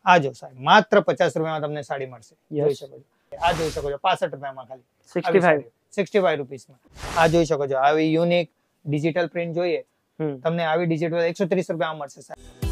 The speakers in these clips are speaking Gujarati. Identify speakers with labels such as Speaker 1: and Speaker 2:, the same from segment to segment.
Speaker 1: આ જો સાહેબ માત્ર 50 રૂપિયામાં તમને સાડી મળશે. જોઈ શકો છો. આ જોઈ શકો છો 65 રૂપિયામાં ખાલી 65 રૂપીસમાં. આ જોઈ શકો છો આવી યુનિક ડિજિટલ પ્રિન્ટ જોઈએ તમને આવી ડિજિટલ 130 રૂપિયામાં મળશે સાહેબ.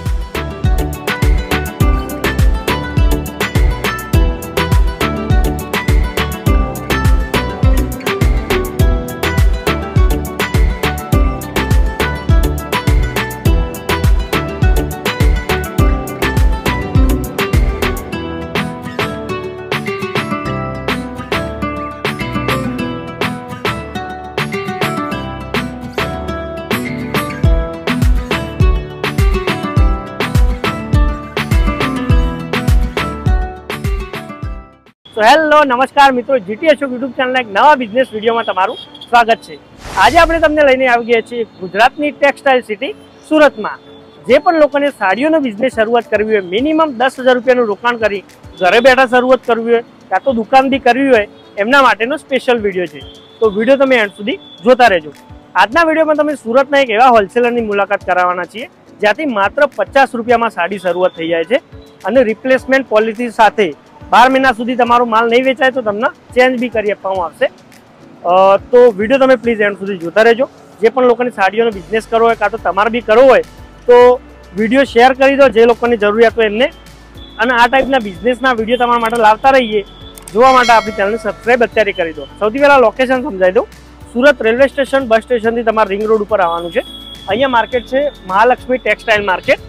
Speaker 2: તો હેલો નમસ્કાર મિત્રો, જીટી અશોક યુટ્યુબ ચેનલના એક નવા બિઝનેસ વિડીયોમાં તમારું સ્વાગત છે. આજે આપણે તમને લઈને આવી ગયા છીએ ગુજરાતની ટેક્સટાઇલ સિટી સુરતમાં. જે પણ લોકોને સાડીઓનો બિઝનેસ શરૂઆત કરવી હોય, મિનિમમ 10,000 રૂપિયાનું રોકાણ કરી ઘરે બેઠા શરૂઆત કરવી હોય કાં તો દુકાનથી કરવી હોય, એમના માટેનો સ્પેશિયલ વિડીયો છે. તો વિડીયો તમે એન્ડ સુધી જોતા રહેજો. આજના વિડીયોમાં તમે સુરતના એક એવા હોલસેલરની મુલાકાત કરાવવાના છીએ જ્યાંથી માત્ર 50 રૂપિયામાં સાડી શરૂઆત થઈ જાય છે અને રિપ્લેસમેન્ટ પોલિસી સાથે 12 મહિના સુધી તમારો માલ નહીં વેચાય તો તમને ચેન્જ બી કરી આપવામાં આવશે. તો વિડીયો તમે પ્લીઝ એન્ડ સુધી જોતા રહેજો. જે પણ લોકોને સાડીઓનો બિઝનેસ કરવો હોય કાં તો તમારે બી કરવો હોય તો વિડીયો શેર કરી દો જે લોકોની જરૂરિયાત હોય એમને. અને આ ટાઈપના બિઝનેસના વિડીયો તમારા માટે લાવતા રહીએ જોવા માટે આપણી ચેનલને સબસ્ક્રાઈબ અત્યારે કરી દો. સૌથી પહેલાં લોકેશન સમજાવી દો. સુરત રેલવે સ્ટેશન બસ સ્ટેશનથી તમારે રિંગ રોડ ઉપર આવવાનું છે. અહીંયા માર્કેટ છે Mahalakshmi textile market.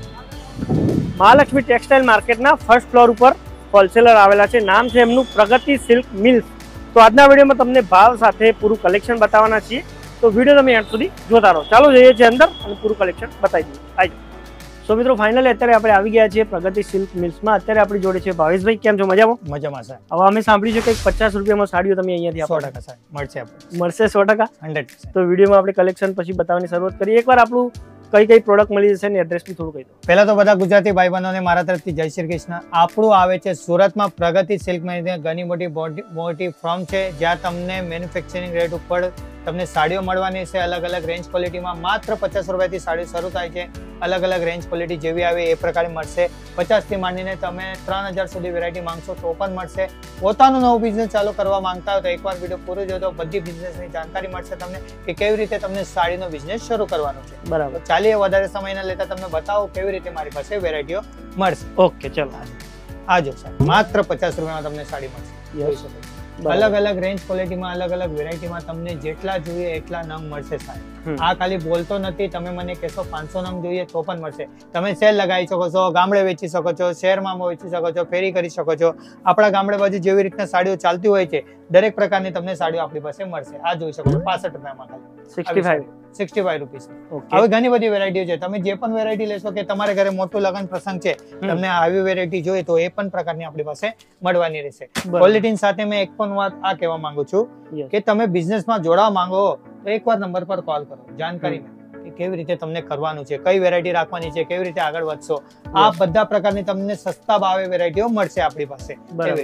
Speaker 2: Mahalakshmi textile માર્કેટના ફર્સ્ટ ફ્લોર ઉપર હોલસેલર આવેલા છે. નામ છે એમનું પ્રગતિ સિલ્ક મિલ્સ. તો આજના વિડીયોમાં તમને ભાવ સાથે પૂરું કલેક્શન બતાવવાના છીએ. તો વિડીયો તમે એન્ડ સુધી જોતા રહો. ચાલો જઈએ છીએ અંદર અને પૂરું કલેક્શન બતાવી દઈએ. આવી સો મિત્રો, ફાઇનલી અત્યારે આપણે આવી ગયા છીએ પ્રગતિ સિલ્ક મિલ્સમાં. અત્યારે આપણી જોડે છે ભાવેશભાઈ. કેમ છો? મજામાં?
Speaker 1: મજામાં સાહેબ.
Speaker 2: હવે અમે સાંભળ્યું છે કે 50 રૂપિયામાં સાડીઓ તમે અહીંયાથી
Speaker 1: 100% સાહેબ મળશે.
Speaker 2: મળશે 100%.
Speaker 1: 100%.
Speaker 2: તો વિડીયોમાં આપણે કલેક્શન પછી બતાવવાની શરૂઆત કરીએ. એકવાર આપણું કઈ કઈ પ્રોડક્ટ મળી જશે ને એડ્રેસ બી થોડું કહી દો.
Speaker 1: પહેલા તો બધા ગુજરાતી ભાઈ બહેનોને મારા તરફથી જય શ્રી કૃષ્ણ. આપણું આવે છે સુરતમાં પ્રગતિ સિલ્ક મિલ્સ. ઘણી મોટી ફર્મ છે જ્યાં તમને મેન્યુફેક્ચરિંગ રેટ ઉપર તમને સાડીઓ મળવાની છે. અલગ અલગ રેન્જ ક્વોલિટીમાં માત્ર 50 રૂપિયાથી સાડી શરૂ થાય છે. અલગ અલગ રેન્જ ક્વોલિટી જેવી આવે એ પ્રકારે મળશે. 50 થી માંડીને તમે 3000 સુધી વેરાયટી માંગશો તો પણ મળશે. પોતાનું નવું બિઝનેસ ચાલુ કરવા માંગતા હોય તો એકવાર વિડીયો પૂરો જોજો. બધી બિઝનેસની જાણકારી મળશે તમને કે કેવી રીતે તમને સાડીનો બિઝનેસ શરૂ કરવાનો છે.
Speaker 2: બરાબર.
Speaker 1: ચાલીએ વધારે સમય ન લેતા તમને બતાવો કેવી રીતે મારી પાસે વેરાયટીઓ મળશે.
Speaker 2: ઓકે ચલો.
Speaker 1: આજો સાહેબ માત્ર 50 રૂપિયામાં તમને સાડી મળશે. જોઈ શકો. અલગ અલગ રેન્જ ક્વોલિટીમાં અલગ અલગ વેરાયટીમાં તમને જેટલા જોઈએ એટલા નંગ મળશે સાહેબ. આ ખાલી બોલતો નથી. તમે મને કહેશો 500 નંગ જોઈએ તો પણ મળશે. તમે સેલ લગાવી શકો છો, ગામડે વેચી શકો છો, શહેરમાં વેચી શકો છો, ફેરી કરી શકો છો. આપણા ગામડે બાજુ જેવી રીતના સાડીઓ ચાલતી હોય છે દરેક પ્રકારની તમને સાડીઓ આપણી પાસે મળશે. આ જોઈ શકો છો 65 રૂપિયામાં ખાલી 65 રૂપીસ. હવે ઘણી બધી વેરાયટીઓ છે. તમે જે પણ વેરાયટી લેશો કે તમારે ઘરે મોટું લગ્ન પ્રસંગ છે તમને આવી વેરાયટી જોઈએ તો એ પણ પ્રકારની આપણી પાસે મળવાની રહેશે. ક્વોલિટી સાથે મેં એક પણ વાત આ કહેવા માંગુ છું કે તમે બિઝનેસમાં જોડાવા માંગો તો એકવાર નંબર પર કોલ કરો. જાણકારી કે કેવી રીતે તમને કરવાનું છે, કઈ વેરાયટી રાખવાની છે, કેવી રીતે આગળ વધશો. આ બધા પ્રકારની તમને સસ્તા ભાવે વેરાયટીઓ મળશે આપણી પાસે. કેવી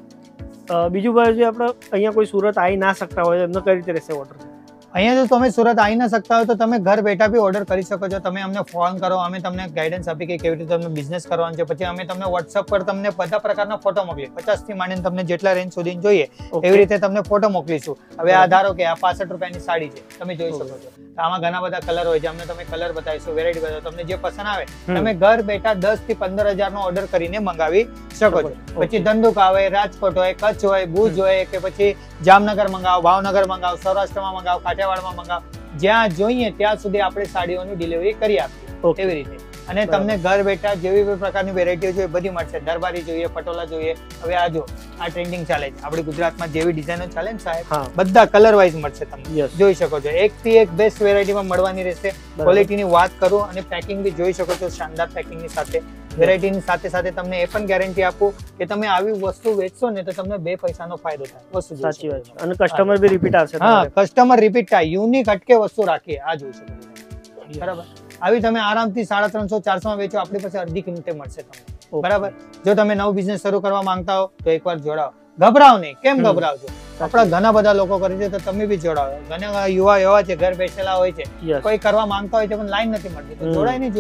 Speaker 1: રીતે
Speaker 2: બીજું ભાઈ આપણે અહીંયા કોઈ સુરત આવી ના શકતા હોય એમને કઈ રીતે રહેશે ઓર્ડર?
Speaker 1: અહીંયા જો તમે સુરત આવી ના શકતા હોય તો તમે ઘર બેઠા બી ઓર્ડર કરી શકો છો. તમે અમને ફોન કરો, અમે તમને ગાઈડન્સ આપી કે કેવી રીતે તમને બિઝનેસ કરવાનું છે. પછી અમે તમને વોટ્સઅપ પર તમને બધા પ્રકારના ફોટો મોકલીએ. 50 થી માંડીને તમને જેટલા રેન્જ સુધી જોઈએ એવી રીતે તમને ફોટો મોકલીશું. હવે આ ધારો કે આ 65 રૂપિયાની સાડી છે, તમે જોઈ શકો છો. આમાં ઘણા બધા કલર હોય છે. અમને તમે કલર બતાવીશું, વેરાયટી બતાવો. તમને જે પસંદ આવે તમે ઘર બેઠા 10 થી 15,000 નો ઓર્ડર કરીને મંગાવી શકો છો. પછી ધંધુકા હોય, રાજકોટ હોય, કચ્છ હોય, ભુજ હોય કે પછી જામનગર મંગાવો, ભાવનગર મંગાવો, સૌરાષ્ટ્રમાં મંગાવો, કાઠિયાવાડમાં મંગાવો, જ્યાં જોઈએ ત્યાં સુધી આપણે સાડીઓની ડિલિવરી કરી આપીએ. એવી રીતે. અને તમને ઘર બેઠા જેવી પ્રકારની વેરાયટીઓ જોઈએ બધી મળશે. દરબારી જોઈએ, પટોલા જોઈએ. હવે આ જો આ ટ્રેન્ડિંગ ચાલે છે આપણી ગુજરાતમાં જેવી ડિઝાઇનો ચાલે ને સાહેબ બધા કલર વાઇઝ મળશે. તમે જોઈ શકો છો. એક થી એક બેસ્ટ વેરાયટીમાં મળવાની રહેશે. ક્વોલિટીની વાત કરું અને પેકિંગ બી જોઈ શકો છો. શાનદાર પેકિંગની સાથે વેરાયટીની સાથે સાથે તમને એ પણ ગેરંટી આપું કે તમે આવી વસ્તુ વેચશો ને તો તમને 2 પૈસાનો ફાયદો થાય. વસ્તુ સાચી વાત છે. અને કસ્ટમર બી રિપીટ આવશે. હા, કસ્ટમર રિપીટ થાય. યુનિક હટકે વસ્તુ રાખીએ. આ જોઈ શકો છો. બરાબર. આવી તમે આરામથી 350-400 માં વેચો આપણી પાસે અડધી કિંમતે મળશે તમને. બરાબર. જો તમે નવું બિઝનેસ શરૂ કરવા માંગતા હો તો એકવાર જોડાઓ. ગભરાવ નહીં. કેમ ગભરાવ છો? આપણા ઘણા બધા લોકો કરે છે તો તમે બી જોડાવો. ઘણા યુવા એવા છે ઘર બેસેલા હોય છે, કોઈ કરવા માંગતા હોય છે પણ લાઈન નથી મળતી. તો જોડાઈ નહીં. જો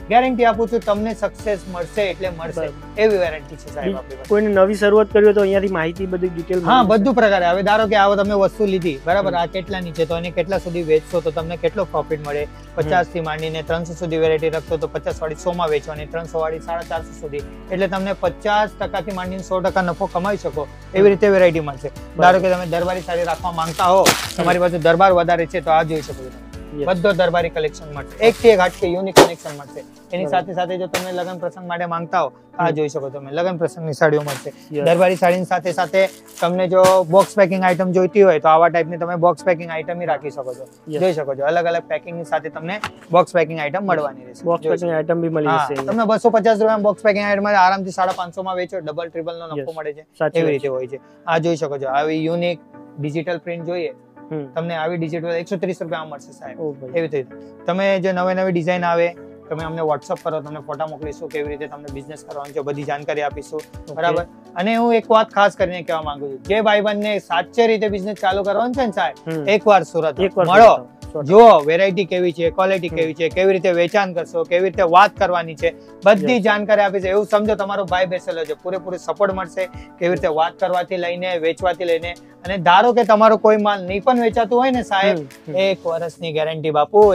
Speaker 1: ગેરંટી આપું છું, તમને સક્સેસ મળશે એટલે મળશે એવી વેરાયટી છે સાહેબ આપણી પાસે.
Speaker 2: કોઈને નવી શરૂઆત કરવી હોય તો અહીંયાથી માહિતી બધી ડિટેલ.
Speaker 1: હા, બધું પ્રકારે. હવે ધારો કે આવો તમે વસ્તુ લીધી, બરાબર, આ કેટલાની છે તો એને કેટલા સુધી વેચશો તો તમને કેટલો પ્રોફિટ મળે. 50 થી માંડીને 300 સુધી વેરાયટી રાખશો તો 50 વાળી 100 માં વેચવાની, 300 વાળી 450 સુધી, એટલે તમને 50% થી માંડીને 100% નફો કમાઈ શકો એવી રીતે વેરાયટી મળશે. ધારો કે તમે દરબારી સાડી રાખવા માંગતા હો, તમારી પાસે દરબાર વધારે છે તો આ જોઈ શકો છો. બધો દરબારી કલેક્શન મળશે, એક થી એક હાટકે યુનિક કલેક્શન મળશે. એની સાથે સાથે જો તમે લગ્ન પ્રસંગ માટે માંગતા હો આ જોઈ શકો તમે લગ્ન પ્રસંગની સાડીઓ મળશે. દરબારી સાડીની સાથે સાથે તમને જો બોક્સ પેકિંગ આઈટમ જોઈતી હોય તો આવા ટાઈપની તમે બોક્સ પેકિંગ આઈટમ રાખી શકો છો. જોઈ શકો છો અલગ અલગ પેકિંગની સાથે તમને બોક્સ પેકિંગ આઈટમ મળવાની રહેશે.
Speaker 2: બોક્સ પેકિંગ આઈટમ બી મળી જશે.
Speaker 1: તમને 250 રૂપિયામાં બોક્સ પેકિંગ આઈટમ આરામથી 550 માં વેચો, ડબલ ટ્રિપલ નો નફો મળે છે. એવી રીતે હોય છે. આ જોઈ શકો છો આવી યુનિક ડિજિટલ પ્રિન્ટ જોઈએ તમને આવી ડિજિટલ 130 રૂપિયામાં મળશે સાહેબ. એવી રીતે તમે જે નવી ડિઝાઇન આવે તમે અમને વોટ્સઅપ કરો, તમને ફોટા મોકલીશું, કેવી રીતે તમને બિઝનેસ કરવાનો છે બધી જાણકારી આપીશું. બરાબર. અને હું એક વાત ખાસ કરીને કહેવા માંગુ છું, જે ભાઈબંધને સાચે રીતે બિઝનેસ ચાલુ કરવાનો છે ને સાહેબ, એકવાર સુરત મળો, જો વેરાયટી કેવી છે, ક્વોલિટી કેવી છે, કેવી રીતે વેચાણ કરશો, કેવી રીતે વાત કરવાની છે, બધી જાણકારી આપી છે. એવું સમજો તમારો ભાઈ બેસેલો છે, પૂરેપૂરો સપોર્ટ મળશે કેવી રીતે વાત કરવાથી લઈને વેચવાથી લઈને. અને ધારો કે તમારો કોઈ માલ નહીં પણ વેચાતું હોય ને સાહેબ, 1 વર્ષની ગેરંટી બાપુ,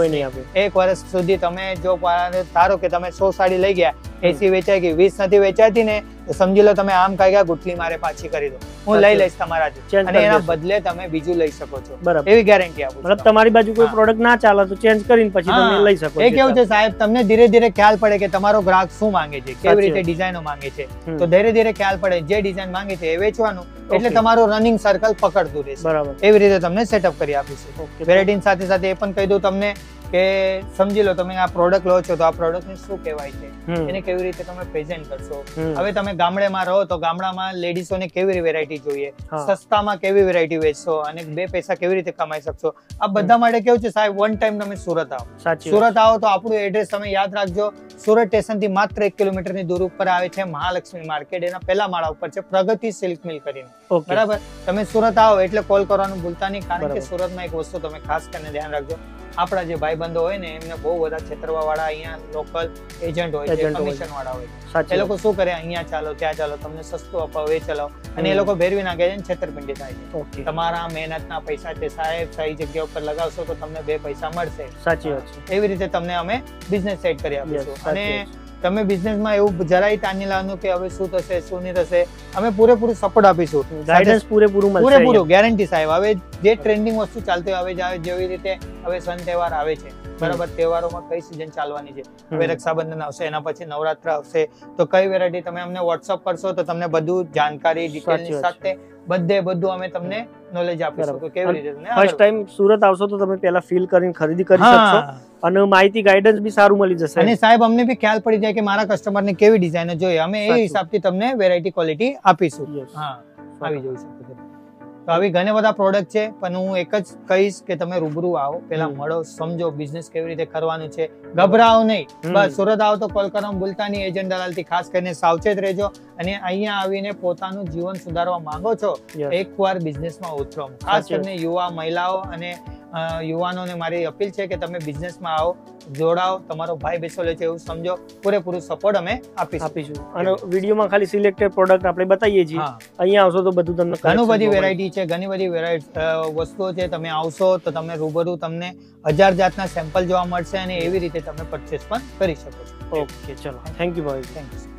Speaker 1: 1 વર્ષ સુધી તમે જો ધારો કે તમે 100 સાડી લઈ ગયા, 80 વેચાઈ ગઈ, 20 નથી વેચાતી ને તો સમજી લો તમે આમ કહી ગયા ગુટલી મારે પાછી કરી દો, હું લઈ લઈશ તમારાથી, અને એના બદલે તમે બીજું લઈ શકો છો. એવી ગેરંટી આપું.
Speaker 2: મતલબ તમારી બાજુ કોઈ પ્રોડક્ટ ના ચાલે તો ચેન્જ કરીને પછી તમે લઈ શકો.
Speaker 1: એ કેવું છે સાહેબ, તમને ધીરે ધીરે ખ્યાલ પડે કે તમારો ગ્રાહક શું માંગે છે, કેવી રીતે ડિઝાઇનો માંગે છે, તો ધીરે ધીરે ખ્યાલ પડે જે ડિઝાઇન માંગે છે એ વેચવાનું, એટલે તમારું રનિંગ સર્કલ પકડતું રહેશે.
Speaker 2: બરાબર.
Speaker 1: એવી રીતે તમને સેટઅપ કરી આપીશું. વેરાયટી સાથે સાથે એ પણ કહી દઉં તમને કે સમજી લો તમે આ પ્રોડક્ટ લો છો તો આ પ્રોડક્ટ ને શું કહેવાય છે, એને કેવી રીતે તમે પ્રેઝન્ટ કરશો. હવે તમે ગામડેમાં રહો તો ગામડામાં લેડીઝોને કેવી વેરાયટી જોઈએ, સસ્તામાં કેવી વેરાયટી વેચશો અને 2 પૈસા કેવી રીતે કમાઈ શકશો. આ બધા માટે કેવું છે સાહેબ, વન ટાઈમ તમે સુરત આવો. સુરત આવો તો આપણું એડ્રેસ તમે યાદ રાખજો. સુરત સ્ટેશન થી માત્ર 1 કિલોમીટરની દૂર ઉપર આવે છે મહાલક્ષ્મી માર્કેટ, એના પહેલા માળા ઉપર છે પ્રગતિ સિલ્ક મિલ કરીને. બરાબર. તમે સુરત આવો એટલે કોલ કરવાનું ભૂલતા નહીં, કારણ કે સુરતમાં એક વસ્તુ તમે ખાસ કરીને ધ્યાન રાખજો, આપણા જે ભાઈબંધો હોય ને એમને બહુ બધા છેતરવા વાળા અહીંયા લોકલ એજન્ટ હોય છે, કમિશન વાળા હોય છે. એ લોકો શું કરે, અહીંયા ચાલો ત્યાં ચાલો, તમને સસ્તું અપાવે એ ચલાવો, અને એ લોકો ભેરવી નાખે છે, છેતરપિંડી થાય છે. તમારા મહેનતના પૈસા છે સાહેબ, સહી જગ્યા ઉપર લગાવશો તો તમને 2 પૈસા મળશે.
Speaker 2: સાચી વાત છે.
Speaker 1: એવી રીતે તમને અમે બિઝનેસ સેટ કરી આપીશું. અને તમે બિઝનેસમાં એવું જરાય તાની લાવવાનું કે હવે શું થશે શું નહીં થશે, અમે પૂરેપૂરું સપોર્ટ આપીશું.
Speaker 2: ગાઈડન્સ પૂરેપૂરું
Speaker 1: ગેરંટી સાહેબ. હવે જે ટ્રેન્ડિંગ વસ્તુ ચાલતી હવે જેવી રીતે હવે સન તહેવાર આવે છે, બરાબર, તહેવારોમાં કઈ સીઝન ચાલવાની છે, હવે રક્ષાબંધન આવશે, એના પછી નવરાત્ર આવશે, તો કઈ વેરાયટી તમે અમને વોટ્સઅપ કરશો તો તમને બધું જાણકારી ડિટેલની સાથે બધું અમે તમને નોલેજ આપીશું કે કેવી રીતે.
Speaker 2: ફર્સ્ટ ટાઈમ સુરત આવશો તો તમે પહેલા ફીલ કરીને ખરીદી કરી શકશો અને માહિતી ગાઈડન્સ બી સારું મળી જશે.
Speaker 1: અને સાહેબ અમને બી ખ્યાલ પડી જાય કે મારા કસ્ટમરને કેવી ડિઝાઇન જોઈએ, અમે એ હિસાબથી તમને વેરાયટી ક્વોલિટી આપીશું. હા, આવી જોઈ શકો છો. તો આવી ઘણા બધા પ્રોડક્ટ છે, પણ હું એક જ કહીશ કે તમે રૂબરૂ આવો, પેલા મળો, સમજો બિઝનેસ કેવી રીતે કરવાનું છે, ગભરાઓ નહીં. બસ સુરત આવો તો કોલ કરવાનું ભૂલતા નહીં. એજન્ટ દલાલથી ખાસ કરીને સાવચેત રહેજો. અને અહીંયા આવીને પોતાનું જીવન સુધારવા માંગો છો, એકવાર બિઝનેસમાં ઉતરો. ખાસ કરીને યુવા મહિલાઓ અને યુવાનોને મારી અપીલ છે કે તમે બિઝનેસમાં આવો, જોડાઓ, તમારો ભાઈ બેસેલો છે એવું સમજો, પૂરેપૂરું સપોર્ટ અમે આપીશું.
Speaker 2: અને વિડીયોમાં ખાલી સિલેક્ટેડ પ્રોડક્ટ આપણે બતાવીએ છીએ, અહીંયા આવશો તો બધું તમને
Speaker 1: ઘણી બધી વેરાયટી છે, ઘણી બધી વસ્તુઓ છે. તમે આવશો તો તમને રૂબરૂ તમને 1000 જાતના સેમ્પલ જોવા મળશે અને એવી રીતે તમે પરચેસ પણ કરી શકો છો.
Speaker 2: ઓકે, ચલો, થેન્ક યુ ભાઈ.
Speaker 1: Thank you.